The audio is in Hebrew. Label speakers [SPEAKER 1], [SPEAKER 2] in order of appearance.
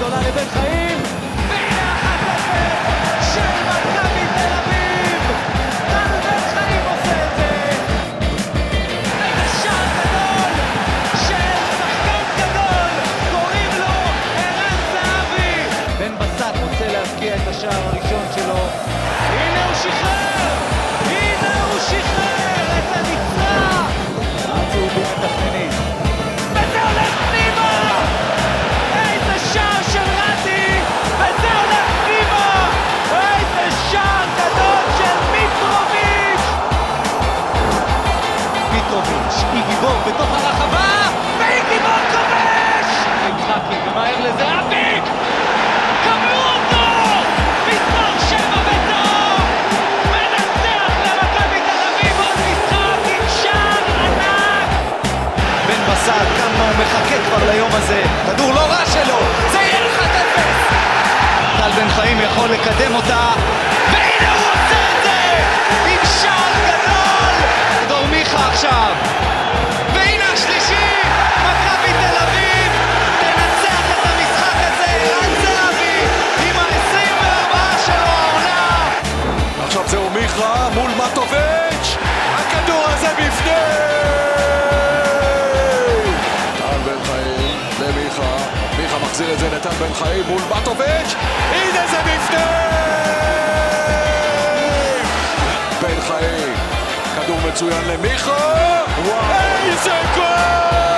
[SPEAKER 1] גדולה לבן חיים, והנה 1-0 של מכבי תל אביב. טל בן חיים עושה את זה. איזה שער גדול של שחקן גדול, קוראים לו ערן זהבי. בן בסט רוצה להבקיע את השער הראשון שלו. הנה הוא שחרר, הנה הוא שחרר את הנצרה. הצהובים מתכננים, וזה הולך פנימה. איזה שער של רדי, וזה הולך פנימה. איזה שער גדול של מיטרוביץ'. מיטרוביץ', גיבור בתוך הרחבה, גיבור כובש. יצחקי ומהר לזה אביק, קבלו אותו. מספר 7 בטוב, מנצח למכבי תל אביב עוד משחק עם שער ענק. בן בסט, כמה הוא מחכה כבר ליום הזה. כדור לא רע שלו, זה יהיה 1-0. טל בן חיים יכול לקדם אותה, והנה הוא עושה את זה עם שער גדול. דור מיכה עכשיו, והנה השלישי. מכבי תל אביב תנצח את המשחק הזה. ערן זהבי עם ה-24 שלו העונה.
[SPEAKER 2] עכשיו זהו מיכה מול מטוביץ', הכדור הזה בפנים. טל בן חיים למיכה, מיכה מחזיר את זה לטל בן חיים מול מטוביץ', הנה זה בפנים. בן חיים, כדור מצוין למיכה, איזה גול!